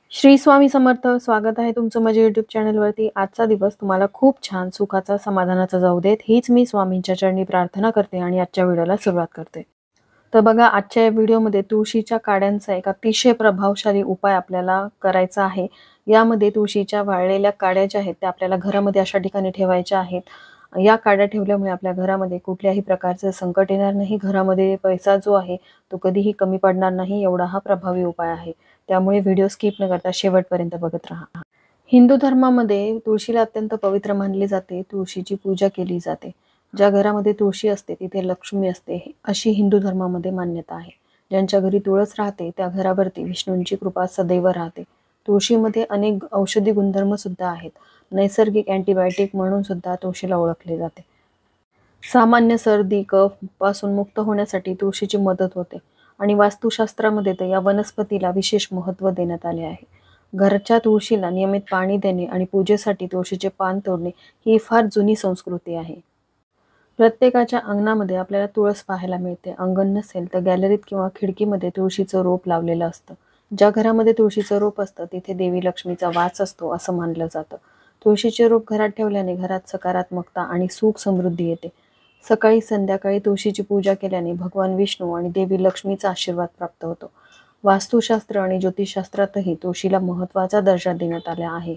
श्री स्वामी समर्थ. स्वागत आहे तुमचं माझ्या यूट्यूब चॅनलवरती. आजचा दिवस तुम्हाला खूप छान, सुखाचा, समाधानाचा जाऊ देत, हीच मी स्वामींच्या चरणी प्रार्थना करते आणि आजच्या व्हिडिओला सुरुवात करते. तर बघा, आजच्या या व्हिडिओमध्ये तुळशीच्या काड्यांचा एक अतिशय प्रभावशाली उपाय आपल्याला करायचा आहे. यामध्ये तुळशीच्या वाळलेल्या काड्या ज्या आहेत त्या आपल्याला घरामध्ये अशा ठिकाणी ठेवायच्या आहेत. या काड्या ठेवल्यामुळे आपल्या घरामध्ये कुठल्याही प्रकारचं संकट येणार नाही. घरामध्ये पैसा जो आहे तो कधीही कमी पडणार नाही, एवढा हा प्रभावी उपाय आहे. त्यामुळे व्हिडिओ स्किप न करता शेवटपर्यंत बघत राहा. हिंदू धर्मामध्ये तुळशीला अत्यंत पवित्र मानले जाते. तुळशीची पूजा केली जाते. ज्या घरामध्ये तुळशी असते तिथे लक्ष्मी असते, अशी हिंदू धर्मामध्ये मान्यता आहे. ज्यांच्या घरी तुळस राहते त्या घरावरती विष्णूंची कृपा सदैव राहते. तुळशीमध्ये अनेक औषधी गुणधर्म सुद्धा आहेत. नैसर्गिक अँटीबायोटिक म्हणून सुद्धा तुळशीला ओळखले जाते. सामान्य सर्दी कफ पासून मुक्त होण्यासाठी तुळशीची मदत होते आणि वास्तुशास्त्रामध्ये तर या वनस्पतीला विशेष महत्त्व देण्यात आले आहे. घरच्या तुळशीला नियमित पाणी देणे आणि पूजेसाठी तुळशीचे पान तोडणे ही फार जुनी संस्कृती आहे. प्रत्येकाच्या अंगणामध्ये आपल्याला तुळस पाहायला मिळते. अंगण नसेल तर गॅलरीत किंवा खिडकीमध्ये तुळशीचं रोप लावलेलं असतं. ज्या घरामध्ये तुळशीचं रोप असतं तिथे देवी लक्ष्मीचा वास असतो असं मानलं जातं. तुळशीचे रोप घरात ठेवल्याने घरात सकारात्मकता आणि सुख समृद्धी येते. सकाळी संध्याकाळी तुळशीची पूजा केल्याने भगवान विष्णू आणि देवी लक्ष्मीचा आशीर्वाद प्राप्त होतो. वास्तुशास्त्र आणि ज्योतिषशास्त्रातही तुळशीला महत्त्वाचा दर्जा देण्यात आला आहे.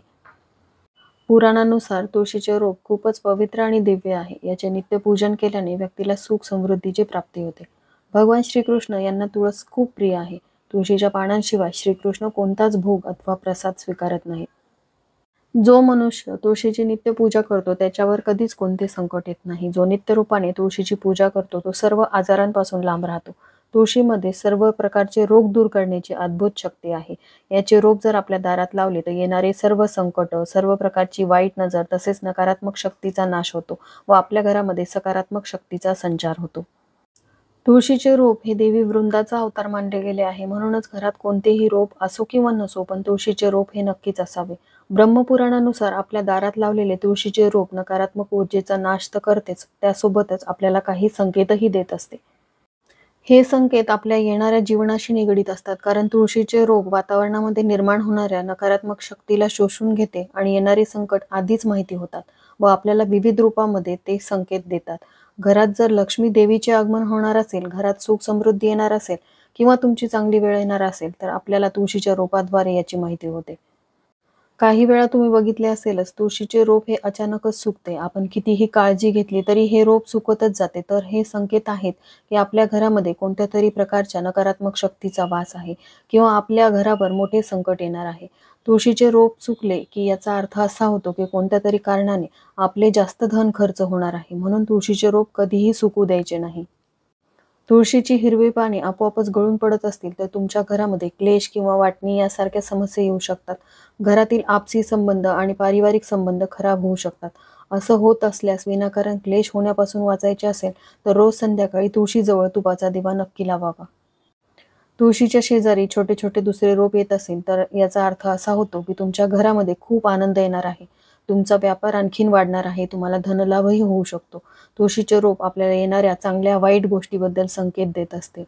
पुराणानुसार तुळशीचे रोप खूपच पवित्र आणि दिव्य आहे. याचे नित्यपूजन केल्याने व्यक्तीला सुख समृद्धीची प्राप्ती होते. भगवान श्रीकृष्ण यांना तुळस खूप प्रिय आहे. तुळशीच्या पानांशिवाय श्रीकृष्ण कोणताच भोग अथवा प्रसाद स्वीकारत नाही. जो मनुष्य तुळशीची नित्य पूजा करतो त्याच्यावर कधीच कोणते संकट येत नाही. जो नित्य रूपाने तुळशीची पूजा करतो तो सर्व आजारांपासून लांब राहतो. तुळशीमध्ये सर्व प्रकारचे रोग दूर करण्याची अद्भुत शक्ती आहे. याचे रोप जर आपल्या दारात लावले तर येणारे सर्व संकट, सर्व प्रकारची वाईट नजर तसेच नकारात्मक शक्तीचा नाश होतो व आपल्या घरामध्ये सकारात्मक शक्तीचा संचार होतो. तुळशीचे रोप हे देवी वृंदाचा अवतार मानले गेले आहे. म्हणूनच घरात कोणतेही रोप असो किंवा नसो पण तुळशीचे रोप हे नक्कीच असावे. ब्रह्मपुराणानुसार आपल्या दारात लावलेले तुळशीचे रोप नकारात्मक ऊर्जेचा नाश तर करतेच, त्यासोबतच आपल्याला काही संकेतही देत असते. हे संकेत आपल्या येणाऱ्या जीवनाशी निगडीत असतात, कारण तुळशीचे रोप वातावरणामध्ये निर्माण होणाऱ्या नकारात्मक शक्तीला शोषून घेते आणि येणारे संकट आधीच माहिती होतात व आपल्याला विविध रूपामध्ये ते संकेत देतात. घरात जर लक्ष्मी देवीचे आगमन होणार असेल, घरात सुख समृद्धी येणार असेल किंवा तुमची चांगली वेळ येणार असेल तर आपल्याला तुळशीच्या रोपाद्वारे याची माहिती होते. काही वेळा तुम्ही बघितले असेलच, तुळशीचे रोप हे अचानकच सुकते. आपण कितीही काळजी घेतली तरी हे रोप सुकतच जाते. तर हे संकेत आहेत की आपल्या घरामध्ये कोणत्या तरी प्रकारच्या नकारात्मक शक्तीचा वास आहे किंवा आपल्या घरावर मोठे संकट येणार आहे. तुळशीचे रोप सुकले की याचा अर्थ असा होतो की कोणत्या तरी कारणाने आपले जास्त धन खर्च होणार आहे. म्हणून तुळशीचे रोप कधीही सुकू द्यायचे नाही. तुळशीची हिरवी पाने आपोआपच गळून पडत असतील तर तुमच्या घरामध्ये क्लेश किंवा वाटणी यासारख्या समस्या येऊ शकतात. घरातील आपसी संबंध आणि पारिवारिक संबंध खराब होऊ शकतात. असं होत असल्यास विनाकारण क्लेश होण्यापासून वाचायचे असेल तर रोज संध्याकाळी तुळशीजवळ तुपाचा दिवा नक्की लावावा. तुळशीच्या शेजारी छोटे छोटे दुसरे रोप येत असेल तर याचा अर्थ असा होतो की तुमच्या घरामध्ये खूप आनंद येणार आहे. तुमचा व्यापार आणखीन वाढणार आहे. तुम्हाला धनलाभही होऊ शकतो. तुळशीचे रोप आपल्याला येणाऱ्या चांगल्या वाईट गोष्टीबद्दल संकेत देत असते.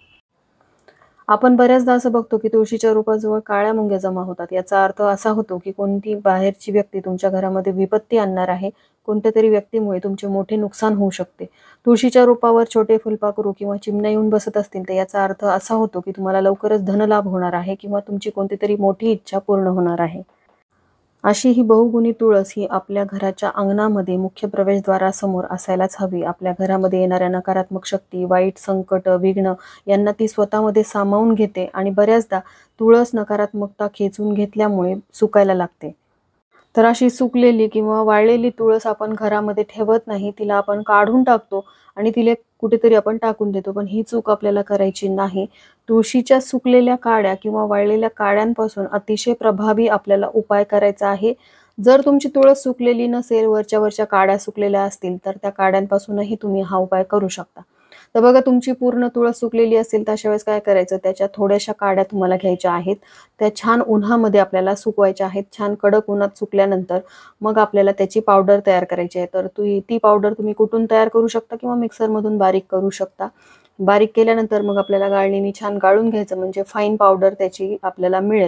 आपण बऱ्याचदा असं बघतो की तुळशीच्या रोपाजवळ काळ्या मुंग्या जमा होतात. याचा अर्थ असा होतो की कोणती बाहेरची व्यक्ती तुमच्या घरामध्ये विपत्ती आणणार आहे. कोणत्या तरी व्यक्तीमुळे तुमचे मोठे नुकसान होऊ शकते. तुळशीच्या रोपावर छोटे फुलपाखरू किंवा चिमण्या येऊन बसत असतील तर याचा अर्थ असा होतो की तुम्हाला लवकरच धनलाभ होणार आहे किंवा तुमची कोणतीतरी मोठी इच्छा पूर्ण होणार आहे. अशी ही बहुगुणी तुळस ही आपल्या घराच्या अंगणामध्ये मुख्य प्रवेशद्वारासमोर असायलाच हवी. आपल्या घरामध्ये येणाऱ्या नकारात्मक शक्ती, वाईट संकट, विघ्न यांना ती स्वतःमध्ये सामावून घेते आणि बऱ्याचदा तुळस नकारात्मकता खेचून घेतल्यामुळे सुकायला लागते. तर अशी सुकलेली किंवा वाळलेली तुळस आपण घरामध्ये ठेवत नाही. तिला आपण काढून टाकतो आणि तिला कुठेतरी आपण टाकून देतो. पण ही चूक आपल्याला करायची नाही. तुळशीच्या सुकलेल्या काड्या किंवा वाळलेल्या काड्यांपासून अतिशय प्रभावी आपल्याला उपाय करायचा आहे. जर तुमची तुळस सुकलेली नसेल, वरच्या वरच्या काड्या सुकलेल्या असतील तर त्या काड्यांपासूनही तुम्ही हा उपाय करू शकता. तर बघा, तुमची पूर्ण तुळस सुकलेली असेल तर अशा वेळेस काय करायचं, त्याच्या थोड्याशा काड्या तुम्हाला घ्यायच्या आहेत. त्या छान उन्हामध्ये आपल्याला सुकवायच्या आहेत. छान कडक उन्हात सुकल्यानंतर मग आपल्याला त्याची पावडर तयार करायची आहे. तर ती पावडर तुम्ही कुठून तयार करू शकता किंवा मिक्सरमधून बारीक करू शकता. बारीक केल्यानंतर मग आपल्याला गाळणीने छान गाळून घ्यायचं, म्हणजे फाईन पावडर त्याची आपल्याला मिळेल.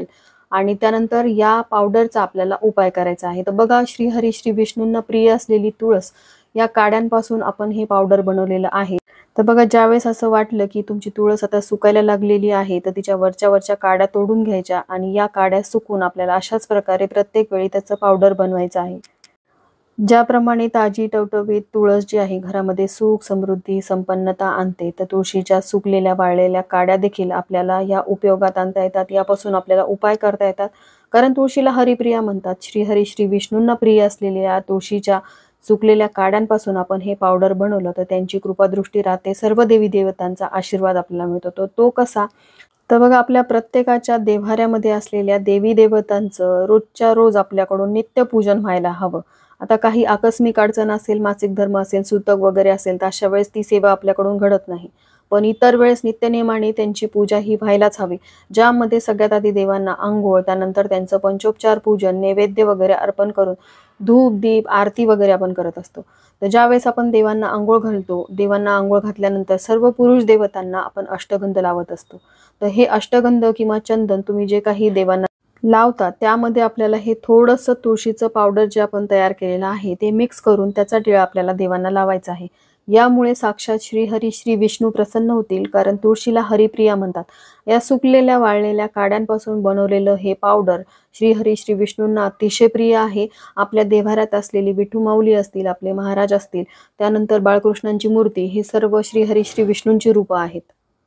आणि त्यानंतर या पावडरचा आपल्याला उपाय करायचा आहे. तर बघा, श्रीहरी श्री विष्णूंना प्रिय असलेली तुळस या काड्यांपासून आपण हे पावडर बनवलेलं आहे. तर बघा, ज्यावेळेस असं वाटलं की तुमची तुळस आता सुकायला लागलेली आहे, तर तिच्या वरच्या काड्या तोडून घ्यायच्या आणि या काड्या सुकून आपल्याला अशाच प्रकारे प्रत्येक वेळी त्याचं पावडर बनवायचं आहे. ज्याप्रमाणे ताजी टवटवीत तुळस जी आहे घरामध्ये सुख, समृद्धी, संपन्नता आणते, तर तुळशीच्या सुकलेल्या वाळलेल्या काड्या देखील आपल्याला या उपयोगात आणता येतात. यापासून आपल्याला उपाय करता येतात. कारण तुळशीला हरिप्रिया म्हणतात. श्रीहरी श्री विष्णूंना प्रिय असलेल्या या तुळशीच्या सुकलेल्या काड्यांपासून आपण हे पावडर बनवलं तर त्यांची कृपादृष्टी राहते. सर्व देवी देवतांचा आशीर्वाद आपल्याला मिळतो. तो कसा? तर बघा, आपल्या प्रत्येकाच्या देव्हाऱ्यामध्ये असलेल्या देवी देवतांचं रोजच्या रोज आपल्याकडून नित्यपूजन व्हायला हवं. आता काही आकस्मिक अडचण असेल, मासिक धर्म असेल, सुतक वगैरे असेल, तर अशा वेळेस ती सेवा आपल्याकडून घडत नाही. पण इतर वेळेस नित्यनेमाने त्यांची पूजा ही व्हायलाच हवी. ज्यामध्ये सगळ्यात आधी देवांना अंघोळ, त्यानंतर त्यांचं पंचोपचार पूजन, नैवेद्य वगैरे अर्पण करून धूप, दीप, आरती वगैरे आपण करत असतो. तर ज्यावेळेस आपण देवांना अंघोळ घालतो, देवांना अंघोळ घातल्यानंतर सर्व पुरुष देवतांना आपण अष्टगंध लावत असतो. तर हे अष्टगंध किंवा चंदन तुम्ही जे काही देवांना लावता, त्यामध्ये आपल्याला हे थोडंसं तुळशीचं पावडर जे आपण तयार केलेलं आहे ते मिक्स करून त्याचा टिळा आपल्याला देवांना लावायचा आहे. यामुळे साक्षात श्रीहरी श्री विष्णू प्रसन्न होतील. कारण तुळशीला हरिप्रिया म्हणतात. या सुकलेल्या वाळलेल्या काड्यांपासून बनवलेलं हे पावडर श्रीहरी श्री विष्णूंना अतिशय प्रिय आहे. आपल्या देव्हाऱ्यात असलेली विठुमाऊली असतील, आपले महाराज असतील, त्यानंतर बाळकृष्णांची मूर्ती, हे सर्व श्रीहरी श्री विष्णूंची रूपं आहेत.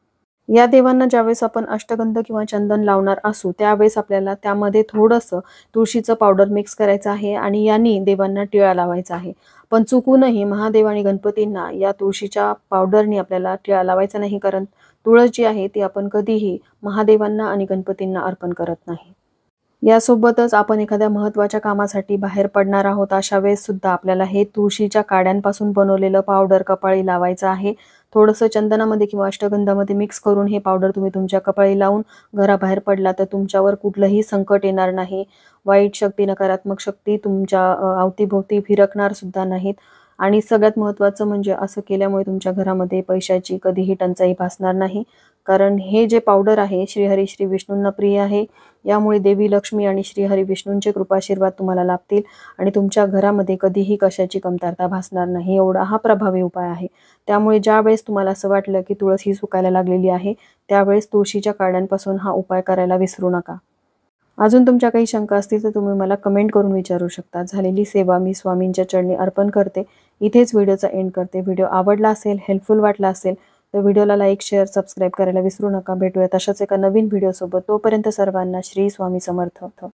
या देवांना ज्यावेळेस आपण अष्टगंध किंवा चंदन लावणार असू, त्यावेळेस आपल्याला त्यामध्ये थोडंसं तुळशीचं पावडर मिक्स करायचं आहे आणि यांनी देवांना टिळा लावायचा आहे. पण चुकूनही महादेव आणि गणपतींना या तुळशीच्या पावडरनी आपल्याला टिळा लावायचा नाही. कारण तुळस जी आहे ती आपण कधीही महादेवांना आणि गणपतींना अर्पण करत नाही. यासोबतच आपण एखाद्या महत्त्वाच्या कामासाठी बाहेर पडणार आहोत, अशा वेळेस सुद्धा आपल्याला हे तुळशीच्या काड्यांपासून बनवलेलं पावडर कपाळी लावायचं आहे. थोडंसं चंदनामध्ये किंवा अष्टगंधामध्ये मिक्स करून हे पावडर तुम्ही तुमच्या कपाळी लावून घराबाहेर पडला तर तुमच्यावर कुठलंही संकट येणार नाही. वाईट शक्ती, नकारात्मक शक्ती तुमच्या अवतीभोवती फिरकणार सुद्धा नाहीत. आणि सगळ्यात महत्त्वाचं म्हणजे असं केल्यामुळे तुमच्या घरामध्ये पैशाची कधीही टंचाई भासणार नाही. कारण हे जे पावडर आहे श्रीहरी श्री विष्णूंना प्रिय आहे. यामुळे देवी लक्ष्मी आणि श्रीहरी विष्णूंचे कृपाशीर्वाद तुम्हाला लाभतील आणि तुमच्या घरामध्ये कधीही कशाची कमतरता भासणार नाही. एवढा हा प्रभावी उपाय आहे. त्यामुळे ज्यावेळेस तुम्हाला असं वाटलं की तुळस ही सुकायला लागलेली आहे, त्यावेळेस तुळशीच्या काड्यांपासून हा उपाय करायला विसरू नका. अजून तुमच्या काही शंका असतील तर तुम्ही मला कमेंट करून विचारू शकता. झालेली सेवा मी स्वामींच्या चरणी अर्पण करते. इथेच व्हिडिओचा एंड करते. व्हिडिओ आवडला असेल, हेल्पफुल वाटला असेल तर व्हिडिओला लाईक, शेअर, सबस्क्राईब करायला विसरू नका. भेटूया तशाच एका नवीन व्हिडिओसोबत. तोपर्यंत सर्वांना श्री स्वामी समर्थ.